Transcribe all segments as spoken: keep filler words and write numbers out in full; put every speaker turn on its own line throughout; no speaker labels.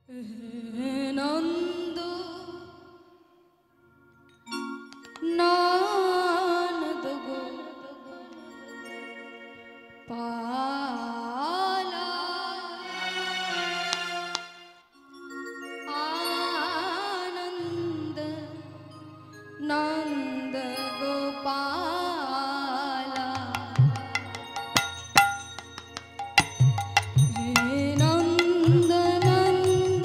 নন্দ ননদ গো পালা আনন্দ নন্দ গোপালা নন্দ নন্দ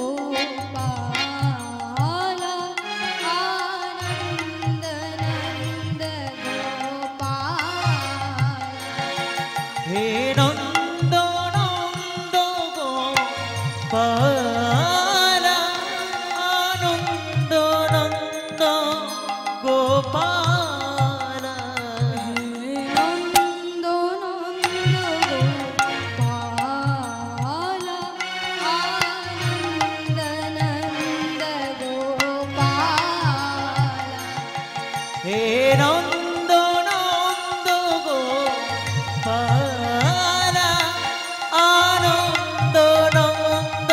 গোপালা আনন্দ নন্দ গোপালা
হে নন্দ নন্দ গোপালা আনন্দ নন্দ গোপালা
হে নন্দ নন্দ গোপালা আনন্দ নন্দ গোপালা
হে নন্দ নন্দ গোপালা আনন্দ নন্দ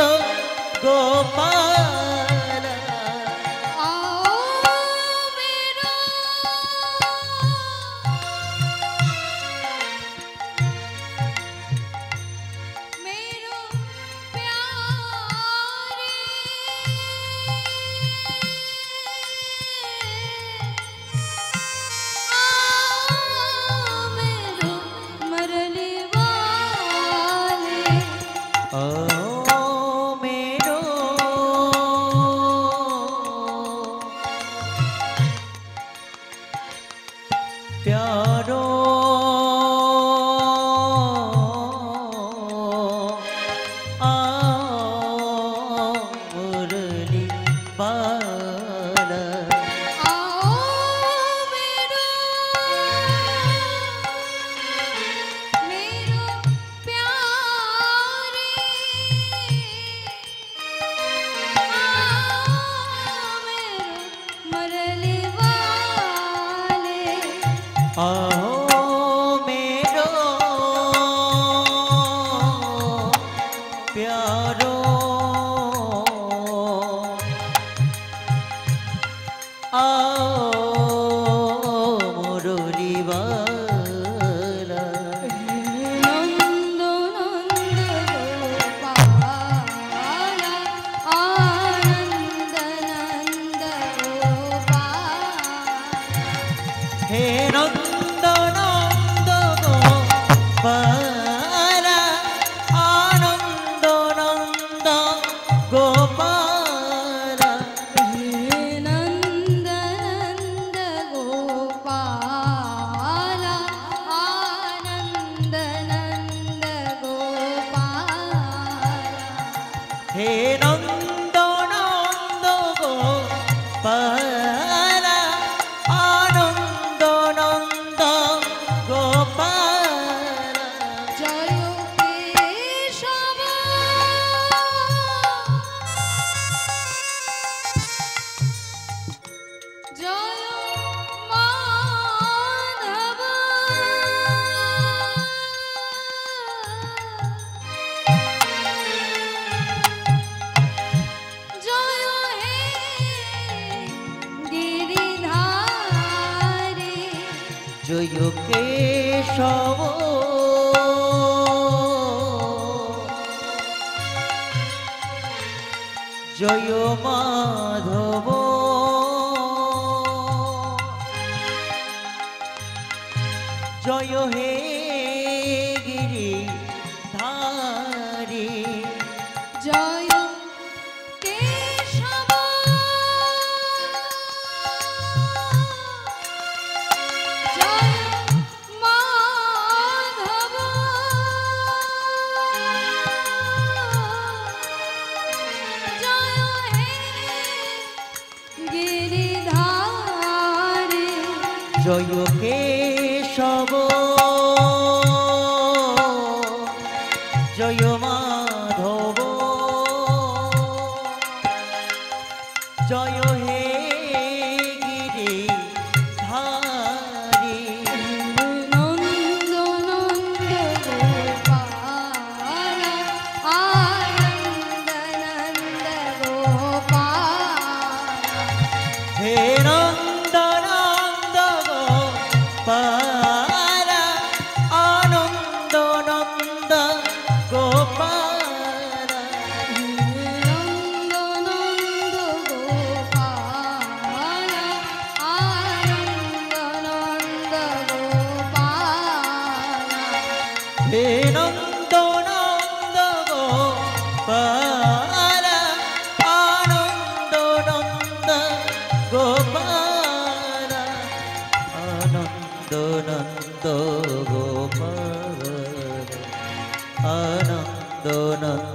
গোপালা
आओ मेरा मेरो प्यारे आओ मेरो मरने वाले
ओ मेरो प्यारो आओ मुरली बाला
आओ मेरो मेरो प्यारे आओ मेरो मरने वाले
आओ मेरो प्यारो आओ मुरली बाला
नंद नंद गोपाला आनंद नंद गोपाला
हे नंद नंद गोपाला आनंद नंद गोपाला
हे नंद नंद गोपाला आनंद नंद गोपाला
हे नंद नंद गोपाला आनंद नंद गोपाला
जय केशव जय माधव जय हे गिरिधारी
जय केशव जय माधव जय हे गिरिधारी
जय केशव जय माधव जय हे गिरिधारी
जय केशव जय माधव जय हे गिरिधारी
नंद नंद गोपाला आनंद
হে নন্দ নন্দ গোপাল আনন্দ নন্দ গোপাল আনন্দ নন্দ গোপাল আনন্দ নন্দ